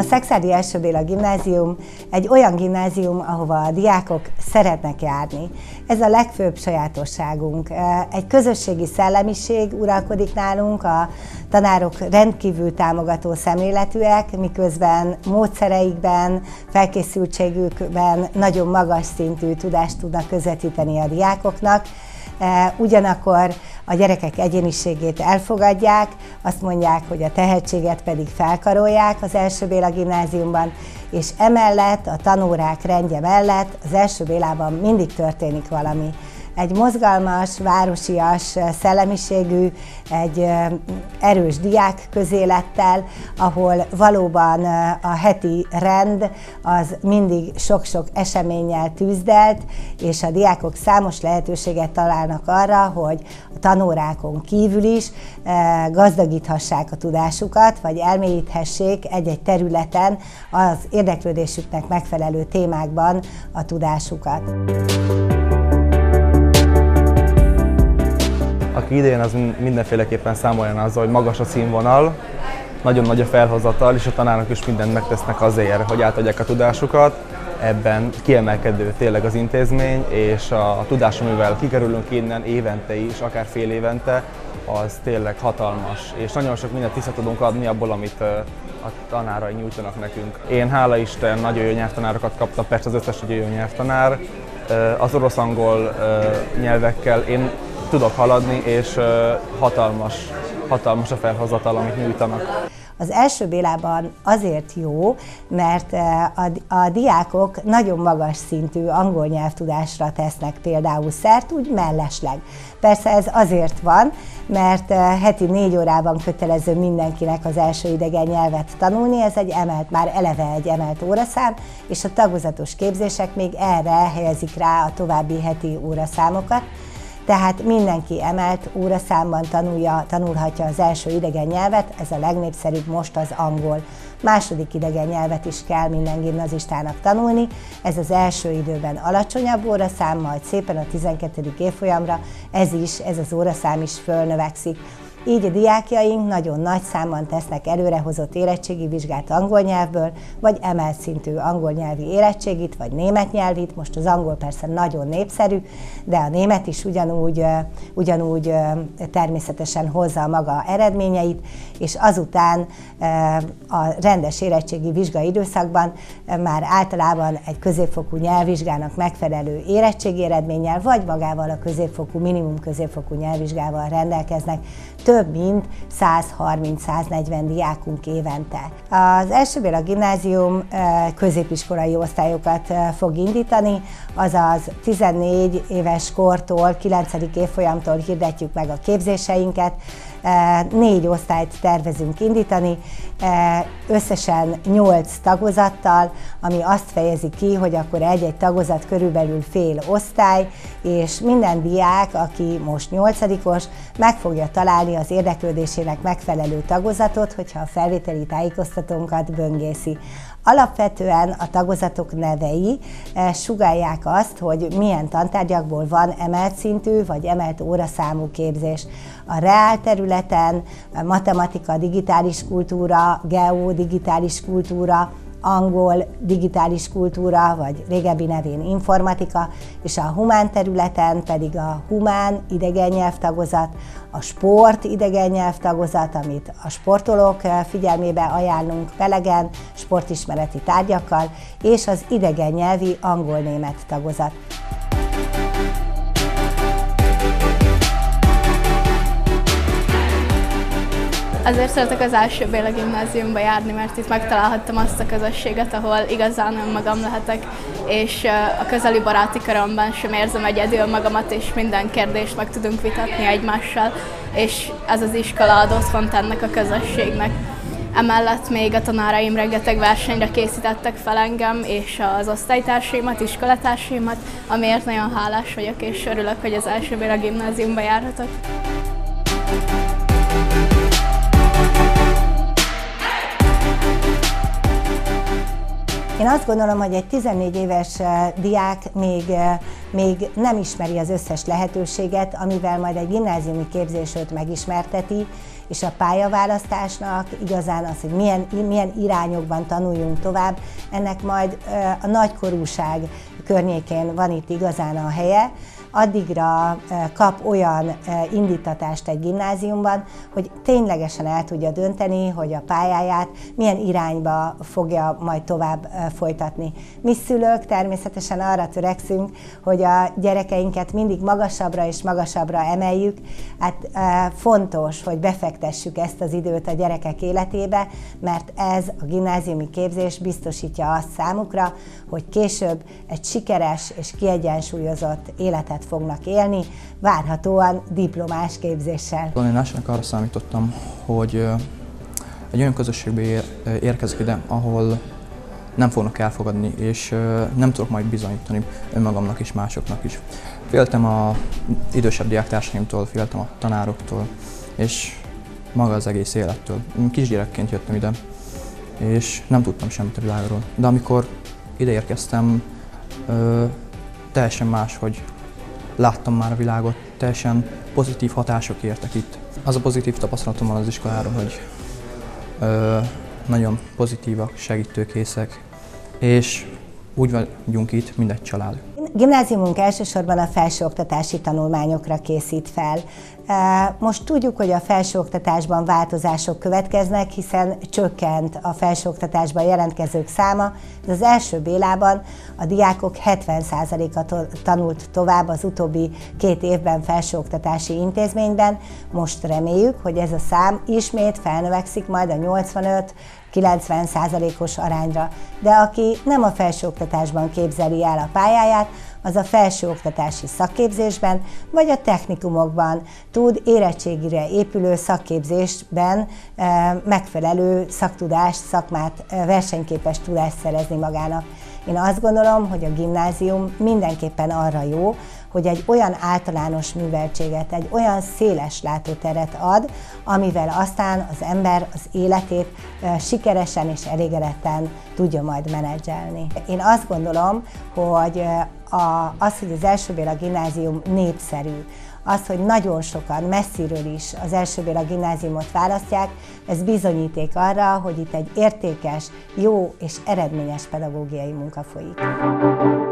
Szekszárdi Első Béla Gimnázium egy olyan gimnázium, ahova a diákok szeretnek járni. Ez a legfőbb sajátosságunk. Egy közösségi szellemiség uralkodik nálunk, a tanárok rendkívül támogató szemléletűek, miközben módszereikben, felkészültségükben nagyon magas szintű tudást tudnak közvetíteni a diákoknak. Ugyanakkor a gyerekek egyéniségét elfogadják, azt mondják, hogy a tehetséget pedig felkarolják az Első Béla Gimnáziumban, és emellett a tanórák rendje mellett az Első Bélában mindig történik valami. Egy mozgalmas, városias szellemiségű, egy erős diák közélettel, ahol valóban a heti rend az mindig sok-sok eseménnyel tűzdelt, és a diákok számos lehetőséget találnak arra, hogy a tanórákon kívül is gazdagíthassák a tudásukat, vagy elmélyíthessék egy-egy területen az érdeklődésüknek megfelelő témákban a tudásukat. Aki idején, az mindenféleképpen számoljon azzal, hogy magas a színvonal, nagyon nagy a felhozatal, és a tanárok is mindent megtesznek azért, hogy átadják a tudásukat. Ebben kiemelkedő tényleg az intézmény, és a tudás, amivel kikerülünk innen évente is, akár fél évente, az tényleg hatalmas, és nagyon sok mindent vissza tudunk adni abból, amit a tanárai nyújtanak nekünk. Én, hála Isten, nagyon jó nyelvtanárokat kaptam, persze az összes nagyon jó nyelvtanár. Az orosz-angol nyelvekkel én tudok haladni, és hatalmas a felhozatal, amit nyújtanak. Az Első Bélában azért jó, mert a diákok nagyon magas szintű angol nyelvtudásra tesznek például szert, úgy mellesleg. Persze ez azért van, mert heti 4 órában kötelező mindenkinek az első idegen nyelvet tanulni, ez már eleve egy emelt óraszám, és a tagozatos képzések még erre helyezik rá a további heti óraszámokat. Tehát mindenki emelt óraszámban tanulhatja az első idegen nyelvet, ez a legnépszerűbb most az angol. Második idegen nyelvet is kell minden gimnazistának tanulni, ez az első időben alacsonyabb óraszám, majd szépen a 12. évfolyamra ez az óraszám is fölnövekszik. Így a diákjaink nagyon nagy számban tesznek előrehozott érettségi vizsgát angol nyelvből, vagy emelt szintű angol nyelvi érettségit, vagy német nyelvit. Most az angol persze nagyon népszerű, de a német is ugyanúgy természetesen hozza a maga eredményeit, és azután a rendes érettségi vizsgai időszakban már általában egy középfokú nyelvvizsgának megfelelő érettségi eredménnyel, vagy magával a középfokú, minimum középfokú nyelvvizsgával rendelkeznek. Több mint 130-140 diákunk évente. Az Első Béla Gimnázium középiskolai osztályokat fog indítani, azaz 14 éves kortól, 9. évfolyamtól hirdetjük meg a képzéseinket. 4 osztályt tervezünk indítani, összesen 8 tagozattal, ami azt fejezi ki, hogy akkor egy-egy tagozat körülbelül fél osztály, és minden diák, aki most 8-os, meg fogja találni az érdeklődésének megfelelő tagozatot, hogyha a felvételi tájékoztatónkat böngészi. Alapvetően a tagozatok nevei sugallják azt, hogy milyen tantárgyakból van emelt szintű vagy emelt óraszámú képzés. A reál területen matematika, digitális kultúra, geo, digitális kultúra, angol, digitális kultúra, vagy régebbi nevén informatika, és a humán területen pedig a humán idegen nyelvtagozat, a sport idegen nyelvtagozat, amit a sportolók figyelmébe ajánlunk melegen, sportismereti tárgyakkal, és az idegen nyelvi angol-német tagozat. Azért szeretek az Első Béla Gimnáziumba járni, mert itt megtalálhattam azt a közösséget, ahol igazán önmagam lehetek, és a közeli baráti körömben sem érzem egyedül magamat, és minden kérdést meg tudunk vitatni egymással, és ez az iskola ad otthont ennek a közösségnek. Emellett még a tanáraim rengeteg versenyre készítettek fel engem, és az osztálytársaimat, iskolatársaimat, amiért nagyon hálás vagyok, és örülök, hogy az Első Béla Gimnáziumba járhatok. Én azt gondolom, hogy egy 14 éves diák még nem ismeri az összes lehetőséget, amivel majd egy gimnáziumi képzés őt megismerteti, és a pályaválasztásnak igazán az, hogy milyen irányokban tanuljunk tovább, ennek majd a nagykorúság környékén van itt igazán a helye. Addigra kap olyan indítatást egy gimnáziumban, hogy ténylegesen el tudja dönteni, hogy a pályáját milyen irányba fogja majd tovább folytatni. Mi szülők természetesen arra törekszünk, hogy a gyerekeinket mindig magasabbra és magasabbra emeljük. Hát fontos, hogy befektessük ezt az időt a gyerekek életébe, mert ez a gimnáziumi képzés biztosítja azt számukra, hogy később egy sikeres és kiegyensúlyozott életet fognak élni, várhatóan diplomás képzéssel. Én elsőnek arra számítottam, hogy egy olyan közösségbe érkezek ide, ahol nem fognak elfogadni, és nem tudok majd bizonyítani önmagamnak és másoknak is. Féltem az idősebb diáktársaimtól, féltem a tanároktól, és maga az egész élettől. Kisgyerekként jöttem ide, és nem tudtam semmit a világról. De amikor ide érkeztem, teljesen más, hogy láttam már a világot, teljesen pozitív hatások értek itt. Az a pozitív tapasztalatom van az iskoláról, hogy nagyon pozitívak, segítőkészek, és úgy vagyunk itt, mint egy család. Gimnáziumunk elsősorban a felsőoktatási tanulmányokra készít fel. Most tudjuk, hogy a felsőoktatásban változások következnek, hiszen csökkent a felsőoktatásban jelentkezők száma, de az első bélában a diákok 70%-a tanult tovább az utóbbi 2 évben felsőoktatási intézményben. Most reméljük, hogy ez a szám ismét felnövekszik majd a 85-90%-os arányra. De aki nem a felsőoktatásban képzeli el a pályáját, az a felsőoktatási szakképzésben vagy a technikumokban tud érettségire épülő szakképzésben megfelelő szaktudást, szakmát, versenyképes tudást szerezni magának. Én azt gondolom, hogy a gimnázium mindenképpen arra jó, hogy egy olyan általános műveltséget, egy olyan széles látóteret ad, amivel aztán az ember az életét sikeresen és elégedetten tudja majd menedzselni. Én azt gondolom, hogy az, hogy az Első Béla Gimnázium népszerű, az, hogy nagyon sokan messziről is az Első Béla Gimnáziumot választják, ez bizonyíték arra, hogy itt egy értékes, jó és eredményes pedagógiai munka folyik.